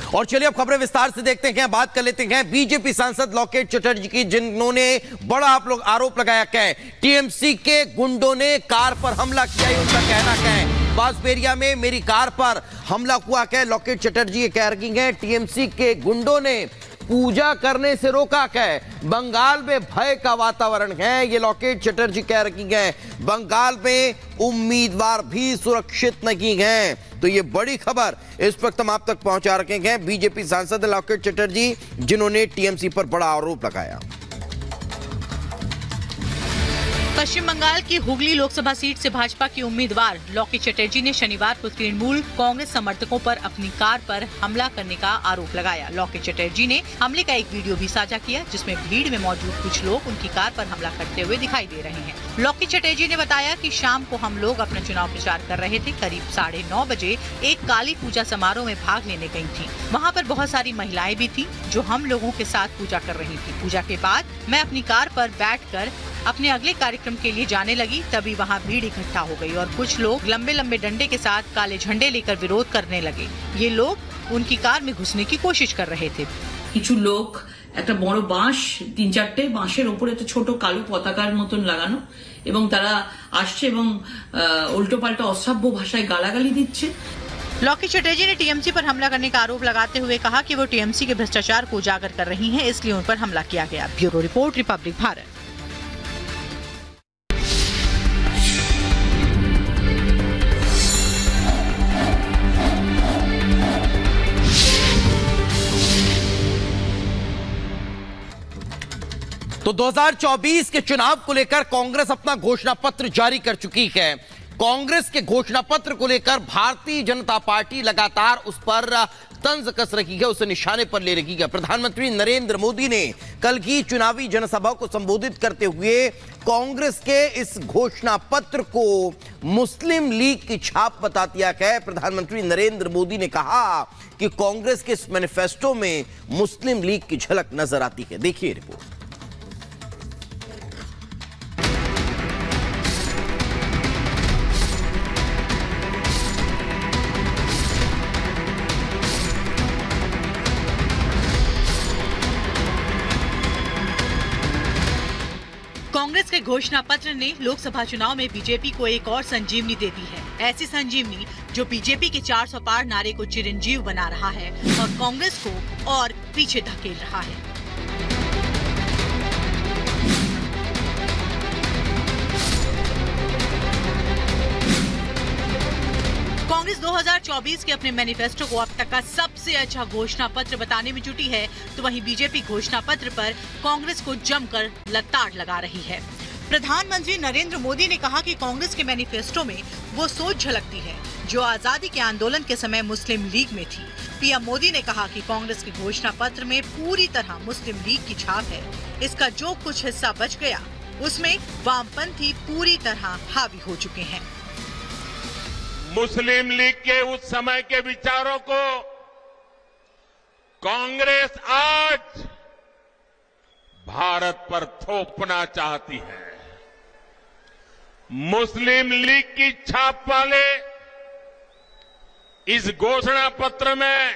और चलिए अब खबरें विस्तार से देखते हैं, बात कर लेते हैं बीजेपी सांसद लॉकेट चटर्जी की, जिन्होंने बड़ा आप लोग आरोप लगाया है टीएमसी के गुंडों ने कार पर हमला किया। उनका कहना क्या है, बांसबेरिया में मेरी कार पर हमला हुआ क्या। लॉकेट चटर्जी ये कह रही हैं टीएमसी के गुंडों ने पूजा करने से रोका क्या। बंगाल में भय का वातावरण है, ये लॉकेट चटर्जी कह रही हैं। बंगाल में उम्मीदवार भी सुरक्षित नहीं हैं। तो ये बड़ी खबर इस वक्त हम आप तक पहुंचा रखे हैं। बीजेपी सांसद लॉकेट चटर्जी जिन्होंने टीएमसी पर बड़ा आरोप लगाया। पश्चिम बंगाल की हुगली लोकसभा सीट से भाजपा की उम्मीदवार लॉकेट चटर्जी ने शनिवार को तृणमूल कांग्रेस समर्थकों पर अपनी कार पर हमला करने का आरोप लगाया। लॉकेट चटर्जी ने हमले का एक वीडियो भी साझा किया, जिसमें भीड़ में मौजूद कुछ लोग उनकी कार पर हमला करते हुए दिखाई दे रहे हैं। लॉकेट चटर्जी ने बताया कि शाम को हम लोग अपना चुनाव प्रचार कर रहे थे। करीब 9:30 बजे एक काली पूजा समारोह में भाग लेने गयी थी। वहाँ पर बहुत सारी महिलाएं भी थी जो हम लोगों के साथ पूजा कर रही थी। पूजा के बाद मैं अपनी कार पर बैठकर अपने अगले कार्यक्रम के लिए जाने लगी, तभी वहाँ भीड़ इकट्ठा हो गई और कुछ लोग लंबे लंबे डंडे के साथ काले झंडे लेकर विरोध करने लगे। ये लोग उनकी कार में घुसने की कोशिश कर रहे थे। কিছু লোক একটা বড় বাঁশ, 3-4টে বাঁশের উপরে একটা ছোট কালো পতাকার মতন লাগানো, এবং তারা আসছে এবং উল্টোপাল্টা অসভ্য ভাষায় গালাগালি দিচ্ছে। लॉकेट चटर्जी ने टीएमसी पर हमला करने का आरोप लगाते हुए कहा कि वो टीएमसी के भ्रष्टाचार को उजागर कर रही हैं, इसलिए उन पर हमला किया गया। Bureau report, Republic Bharat. तो 2024 के चुनाव को लेकर कांग्रेस अपना घोषणा पत्र जारी कर चुकी है। कांग्रेस के घोषणा पत्र को लेकर भारतीय जनता पार्टी लगातार उस पर तंज कस रही है, उसे निशाने पर ले रही है। प्रधानमंत्री नरेंद्र मोदी ने कल की चुनावी जनसभा को संबोधित करते हुए कांग्रेस के इस घोषणा पत्र को मुस्लिम लीग की छाप बता दिया है। प्रधानमंत्री नरेंद्र मोदी ने कहा कि कांग्रेस के इस मैनिफेस्टो में मुस्लिम लीग की झलक नजर आती है। देखिए रिपोर्ट। कांग्रेस के घोषणा पत्र ने लोकसभा चुनाव में बीजेपी को एक और संजीवनी दे दी है। ऐसी संजीवनी जो बीजेपी के 400 पार नारे को चिरंजीव बना रहा है और कांग्रेस को और पीछे धकेल रहा है। कांग्रेस 2024 के अपने मैनिफेस्टो को अब तक का सबसे अच्छा घोषणा पत्र बताने में जुटी है, तो वहीं बीजेपी घोषणा पत्र पर कांग्रेस को जमकर लताड़ लगा रही है। प्रधानमंत्री नरेंद्र मोदी ने कहा कि कांग्रेस के मैनिफेस्टो में वो सोच झलकती है जो आजादी के आंदोलन के समय मुस्लिम लीग में थी। पीएम मोदी ने कहा कि कांग्रेस के घोषणा पत्र में पूरी तरह मुस्लिम लीग की छाप है। इसका जो कुछ हिस्सा बच गया उसमें वामपंथी पूरी तरह हावी हो चुके हैं। मुस्लिम लीग के उस समय के विचारों को कांग्रेस आज भारत पर थोपना चाहती है। मुस्लिम लीग की छाप वाले इस घोषणा पत्र में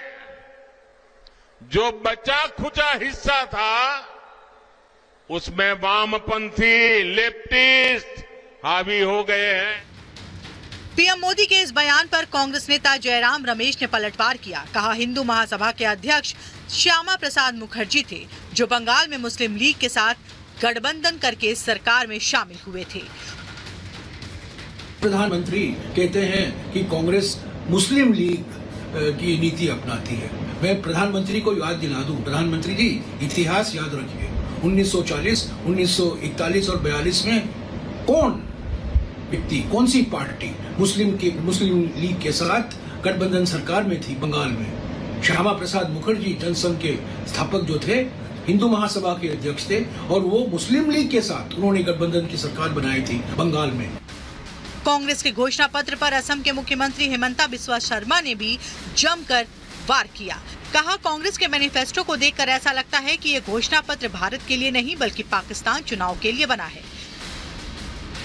जो बचा खुचा हिस्सा था उसमें वामपंथी लेफ्टिस्ट हावी हो गए हैं। पीएम मोदी के इस बयान पर कांग्रेस नेता जयराम रमेश ने पलटवार किया। कहा हिंदू महासभा के अध्यक्ष श्यामा प्रसाद मुखर्जी थे जो बंगाल में मुस्लिम लीग के साथ गठबंधन करके सरकार में शामिल हुए थे। प्रधानमंत्री कहते हैं कि कांग्रेस मुस्लिम लीग की नीति अपनाती है। मैं प्रधानमंत्री को याद दिला दूं, प्रधानमंत्री जी इतिहास याद रखिए। 1940, 1941 और 42 में कौन व्यक्ति, कौन सी पार्टी मुस्लिम लीग के साथ गठबंधन सरकार में थी बंगाल में? श्यामा प्रसाद मुखर्जी जनसंघ के स्थापक जो थे, हिंदू महासभा के अध्यक्ष थे और वो मुस्लिम लीग के साथ उन्होंने गठबंधन की सरकार बनाई थी बंगाल में। कांग्रेस के घोषणा पत्र पर असम के मुख्यमंत्री हिमंता बिस्वा शर्मा ने भी जमकर वार किया। कहा कांग्रेस के मैनिफेस्टो को देखकर ऐसा लगता है कि ये घोषणा पत्र भारत के लिए नहीं बल्कि पाकिस्तान चुनाव के लिए बना है।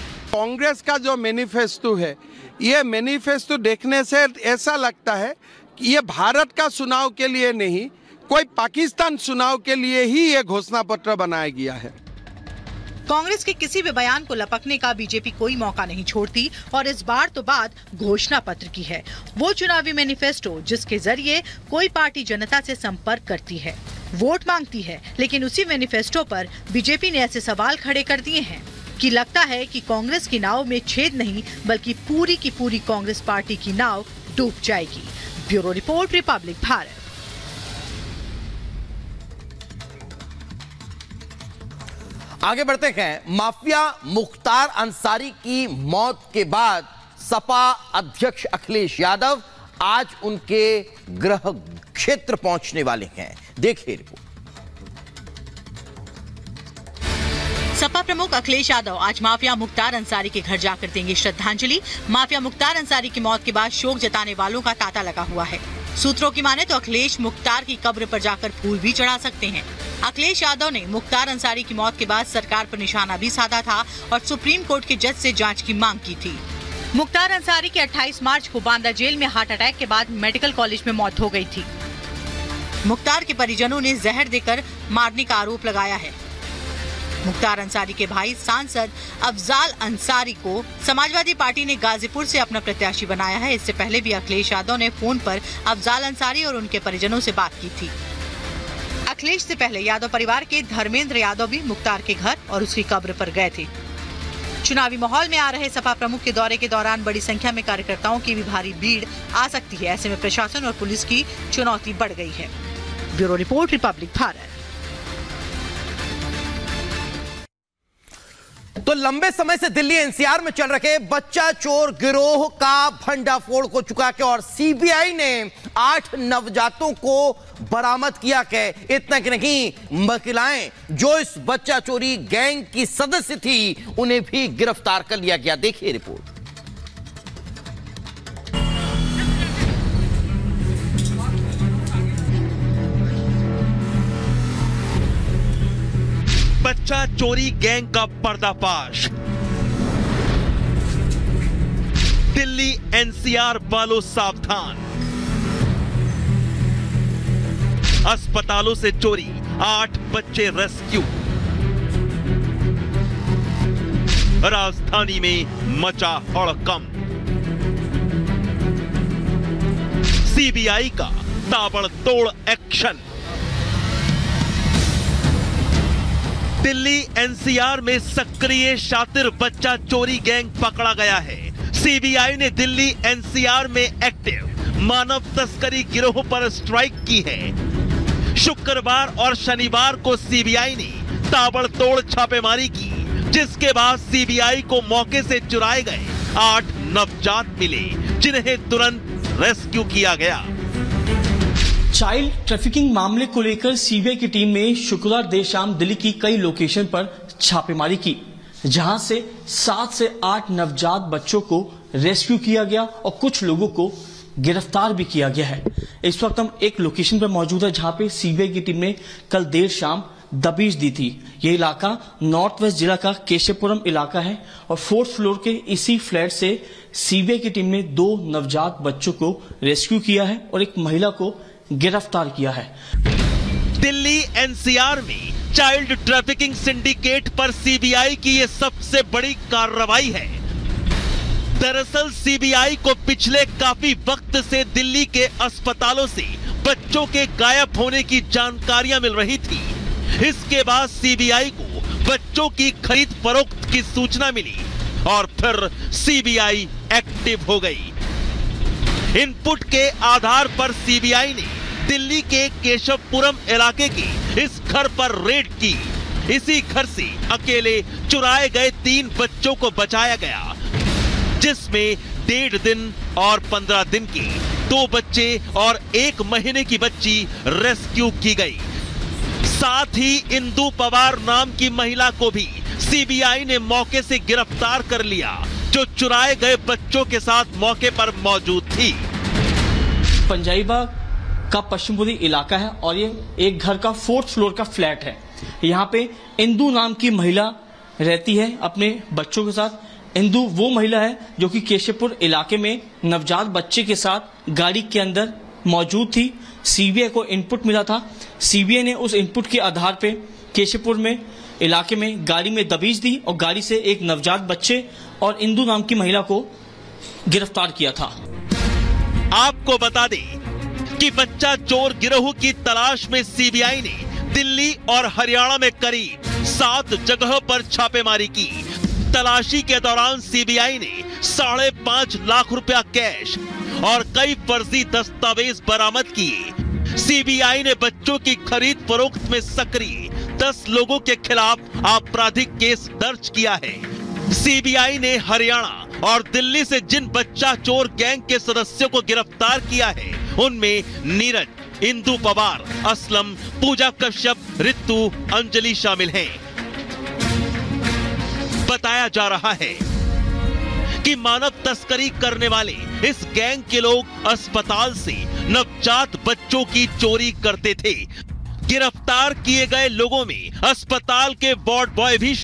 कांग्रेस का जो मैनिफेस्टो है, ये मैनिफेस्टो देखने से ऐसा लगता है ये भारत का चुनाव के लिए नहीं, कोई पाकिस्तान चुनाव के लिए ही ये घोषणा पत्र बनाया गया है। कांग्रेस के किसी भी बयान को लपकने का बीजेपी कोई मौका नहीं छोड़ती और इस बार तो बात घोषणा पत्र की है, वो चुनावी मैनिफेस्टो जिसके जरिए कोई पार्टी जनता से संपर्क करती है, वोट मांगती है। लेकिन उसी मैनिफेस्टो पर बीजेपी ने ऐसे सवाल खड़े कर दिए हैं कि लगता है कि कांग्रेस की नाव में छेद नहीं बल्कि पूरी की पूरी कांग्रेस पार्टी की नाव डूब जाएगी। Bureau report, Republic Bharat. आगे बढ़ते हैं। माफिया मुख्तार अंसारी की मौत के बाद सपा अध्यक्ष अखिलेश यादव आज उनके गृह क्षेत्र पहुंचने वाले हैं। देखिए रिपोर्ट। सपा प्रमुख अखिलेश यादव आज माफिया मुख्तार अंसारी के घर जाकर देंगे श्रद्धांजलि। माफिया मुख्तार अंसारी की मौत के बाद शोक जताने वालों का तांता लगा हुआ है। सूत्रों की माने तो अखिलेश मुख्तार की कब्र पर जाकर फूल भी चढ़ा सकते हैं। अखिलेश यादव ने मुख्तार अंसारी की मौत के बाद सरकार पर निशाना भी साधा था और सुप्रीम कोर्ट के जज से जांच की मांग की थी। मुख्तार अंसारी की 28 मार्च को बांदा जेल में हार्ट अटैक के बाद मेडिकल कॉलेज में मौत हो गई थी। मुख्तार के परिजनों ने जहर देकर मारने का आरोप लगाया है। मुख्तार अंसारी के भाई सांसद अफजाल अंसारी को समाजवादी पार्टी ने गाजीपुर से अपना प्रत्याशी बनाया है। इससे पहले भी अखिलेश यादव ने फोन पर अफजाल अंसारी और उनके परिजनों से बात की थी। अखिलेश से पहले यादव परिवार के धर्मेंद्र यादव भी मुख्तार के घर और उसकी कब्र पर गए थे। चुनावी माहौल में आ रहे सपा प्रमुख के दौरे के दौरान बड़ी संख्या में कार्यकर्ताओं की भी भारी भीड़ आ सकती है। ऐसे में प्रशासन और पुलिस की चुनौती बढ़ गई है। Bureau report, Republic Bharat. तो लंबे समय से दिल्ली एनसीआर में चल रहे बच्चा चोर गिरोह का भंडाफोड़ हो चुका है और सीबीआई ने 8 नवजातों को बरामद किया है। इतना कि नहीं, महिलाएं जो इस बच्चा चोरी गैंग की सदस्य थी उन्हें भी गिरफ्तार कर लिया गया। देखिए रिपोर्ट। बच्चा चोरी गैंग का पर्दाफाश। दिल्ली एनसीआर वालों सावधान। अस्पतालों से चोरी, 8 बच्चे रेस्क्यू। राजधानी में मचा हड़कंप। सीबीआई का ताबड़तोड़ एक्शन। दिल्ली एनसीआर में सक्रिय शातिर बच्चा चोरी गैंग पकड़ा गया है। सीबीआई ने दिल्ली एनसीआर में एक्टिव मानव तस्करी गिरोह पर स्ट्राइक की है। शुक्रवार और शनिवार को सीबीआई ने ताबड़तोड़ छापेमारी की, जिसके बाद सीबीआई को मौके से चुराए गए 8 नवजात मिले, जिन्हें तुरंत रेस्क्यू किया गया। चाइल्ड ट्रैफिकिंग मामले को लेकर सीबीआई की टीम ने शुक्रवार देर शाम दिल्ली की कई लोकेशन पर छापेमारी की, जहां से 7 से 8 नवजात बच्चों को रेस्क्यू किया गया और कुछ लोगों को गिरफ्तार भी किया गया है। इस वक्त हम एक लोकेशन पर मौजूद है जहां पे सीबीआई की टीम ने कल देर शाम दबिश दी थी। ये इलाका नॉर्थ वेस्ट जिला का केशवपुरम इलाका है और 4th फ्लोर के इसी फ्लैट से सीबीआई की टीम ने 2 नवजात बच्चों को रेस्क्यू किया है और एक महिला को गिरफ्तार किया है। दिल्ली एनसीआर में चाइल्ड ट्रैफिकिंग सिंडिकेट पर सीबीआई की यह सबसे बड़ी कार्रवाई है। दरअसल सीबीआई को पिछले काफी वक्त से दिल्ली के अस्पतालों से बच्चों के गायब होने की जानकारियां मिल रही थी। इसके बाद सीबीआई को बच्चों की खरीद फरोख्त की सूचना मिली और फिर सीबीआई एक्टिव हो गई। इनपुट के आधार पर सीबीआई ने दिल्ली के केशवपुरम इलाके के इस घर पर रेड की। इसी घर से अकेले चुराए गए 3 बच्चों को बचाया गया, जिसमें 1.5 दिन और 15 दिन के 2 बच्चे और 1 महीने की बच्ची रेस्क्यू की गई। साथ ही इंदु पवार नाम की महिला को भी सीबीआई ने मौके से गिरफ्तार कर लिया, जो चुराए गए बच्चों के साथ मौके पर मौजूद थी। पंजाईबाग का पश्चिमपुरी इलाका है और ये एक घर का 4th फ्लोर का फ्लैट है। यहाँ पे इंदु नाम की महिला रहती है अपने बच्चों के साथ। इंदु वो महिला है जो कि केशवपुर इलाके में नवजात बच्चे के साथ गाड़ी के अंदर मौजूद थी। सीबीआई को इनपुट मिला था। सीबीआई ने उस इनपुट के आधार पे केशवपुर में इलाके में गाड़ी में दबीज दी और गाड़ी से एक नवजात बच्चे और इंदु नाम की महिला को गिरफ्तार किया था। आपको बता दें कि बच्चा चोर गिरोह की तलाश में सीबीआई ने दिल्ली और हरियाणा में करीब 7 जगहों पर छापेमारी की। तलाशी के दौरान सीबीआई ने 5.5 लाख रुपया कैश और कई फर्जी दस्तावेज बरामद किए। सीबीआई ने बच्चों की खरीद फरोख्त में सक्रिय 10 लोगों के खिलाफ आपराधिक केस दर्ज किया है। सीबीआई ने हरियाणा और दिल्ली से जिन बच्चा चोर गैंग के सदस्यों को गिरफ्तार किया है उनमें नीरज, इंदु पवार, असलम, पूजा कश्यप, रितु, अंजलि शामिल हैं। बताया जा रहा है कि मानव तस्करी करने वाले इस गैंग के लोग अस्पताल से नवजात बच्चों की चोरी करते थे। गिरफ्तार किए गए लोगों में अस्पताल के वार्ड बॉय भी